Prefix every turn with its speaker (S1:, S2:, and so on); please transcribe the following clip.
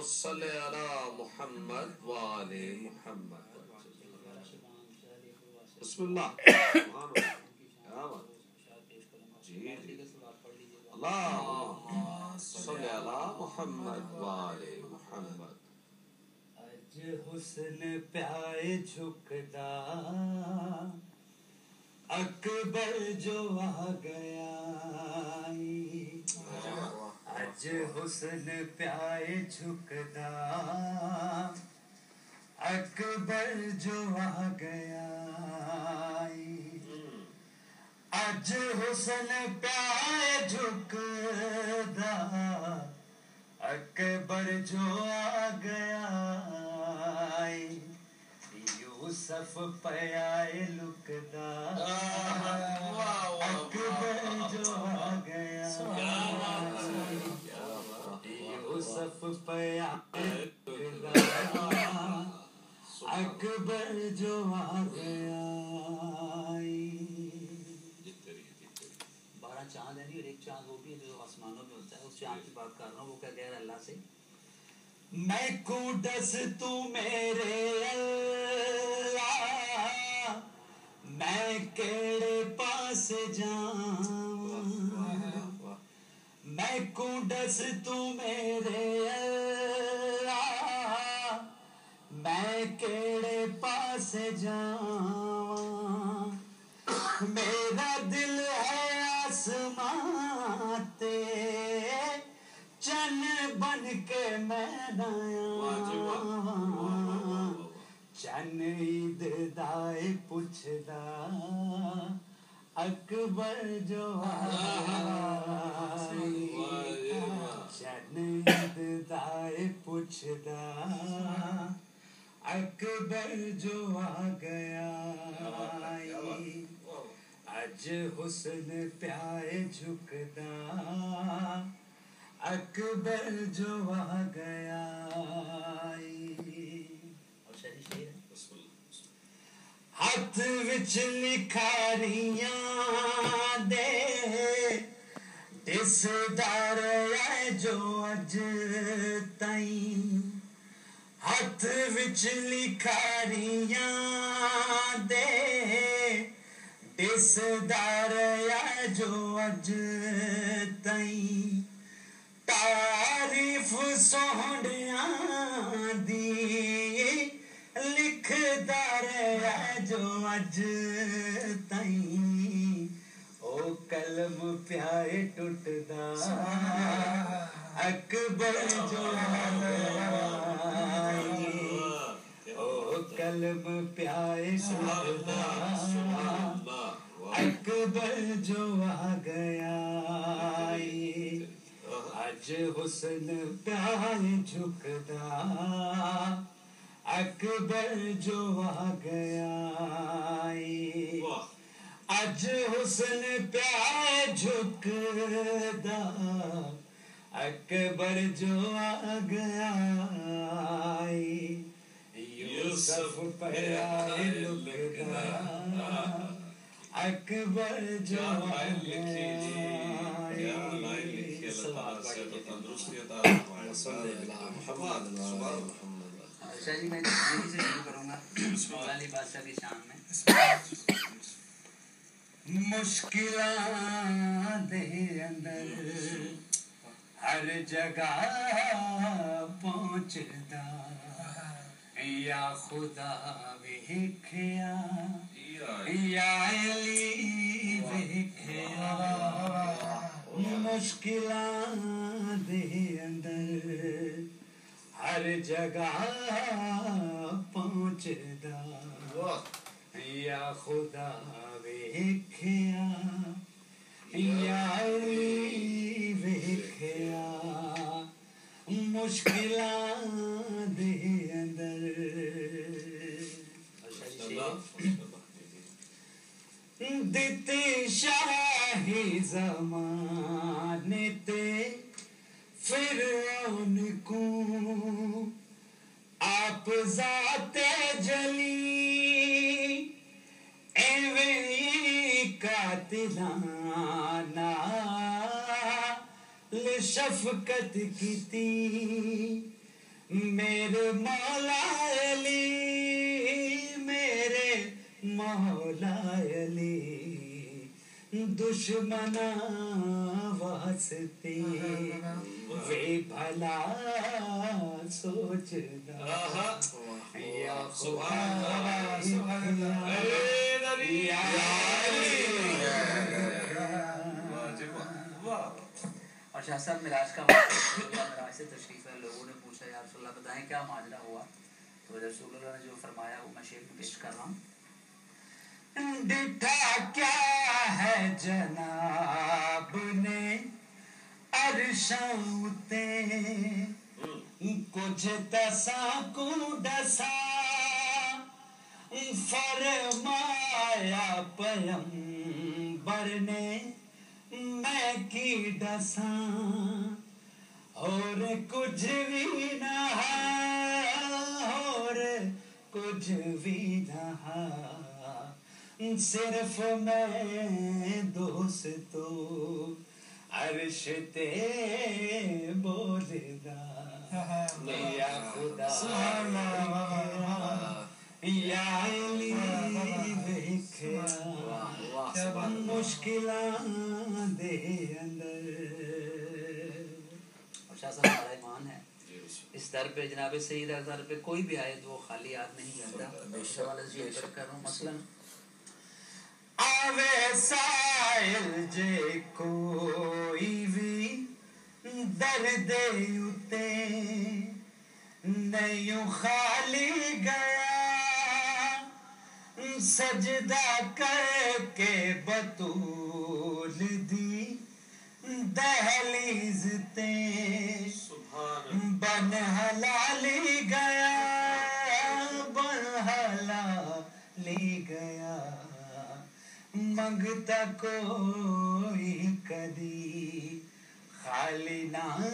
S1: صل علی محمد وآل محمد. بسم اللہ. جی اللہ صل علی محمد وآل محمد.
S2: اج حسن پائے جھکدا اکبر جو آ گیا. اج حسن پائے جھکدا اکبر جو آ گیا. اج حسن پائے جھکدا اکبر جو آ گیا. یوسف پیائے لکدا اکبر جو آ گیا. یوسف پیائے لکدا اکبر جو آ گیا. 12 چاند ہے اور ایک چاند وہ بھی ہے جو آسمانوں میں ہوتا ہے. اس چاند کی بات کر رہا ہوں. وہ کیا کہہ رہا ہے اللہ سے, میں کو دس تو میرے اللہ میں کیڑے پاس جاؤں. میں کو دس تو میرے اللہ میں کیڑے پاس جاؤں. میرا دل ہے آسمان تے چن بن کے میں آیا. چن عید دائے پوچھدا اکبر جو آیا. چن عید دائے پوچھدا اکبر جو آ گیا. اج حسن پیائے جھکدا اکبر جو آ گیا. ہاتھ وچ لکھاریاں دے دسدار ہے جو اج تائیں. ہاتھ وچ لکھاریاں دے دسدار ہے جو اج تائیں. تعریف سوہنیاں دی لکھدا رہیا جو اج تائیں. او قلم پیائے ٹوٹدا اکبر جو آ گیا. او قلم پیائے ٹوٹدا اکبر جو آ گیا. اج حسن پیائے جھکدا اکبر جو آ گیا. اج حسن پیائے جھکدا اکبر جو آ گیا. یوسف پیائے لکدا اکبر جو آ گیا. شاہ جی میں یہی سے شروع کروں گا مولالی بادشاہ کی شان میں. مشکلاں دے اندر ہر جگہ پہنچدا یا خدا ویکھیا یا علی ویکھیا. مشکلاں دے اندر ہر جگہ پہنچدا یا خدا ویکھیا یا علی ویکھیا. مشکلاں دے اندر دتی شاہی زمانے تے فرعون کو آپ ذات جلی ایویں قاتلانہ شفقت کیتی میرے مولا علی میرے مولا علی دشمنا واسطے وے بھلا سوچنا یا اور شاہ صاحب معراج کا معراج سے تشریف ہے. لوگوں نے پوچھا یا رسول اللہ بتائیں کیا ماجرا ہوا, تو رسول اللہ نے جو فرمایا وہ میں شعر میں پیش کر رہا ہوں. ڈٹھا کیا ہے جناب نے عرشاں اُتے کچھ دساں کو دساں فرمایا پیغمبر نے میں کی دساں اور کچھ بھی نہ اور کچھ بھی نہ صرف میں دوستو عرش تے بولدا یا خدا یا علی ویکھیا مشکلاں دے اندر. اور شاہ صاحب ہمارا ایمان ہے اس در پہ جناب سید در پہ کوئی بھی آئے تو وہ خالی ہاتھ نہیں جاتا. کر رہا ہوں مثلاً آوے سائل جے کوئی بھی درد اتے نہیں خالی گیا سجدہ کر کے بطول دی دہلیز تے بن حلالی گیا بن حلالی گیا منگتا کوئی کدی خالی نہ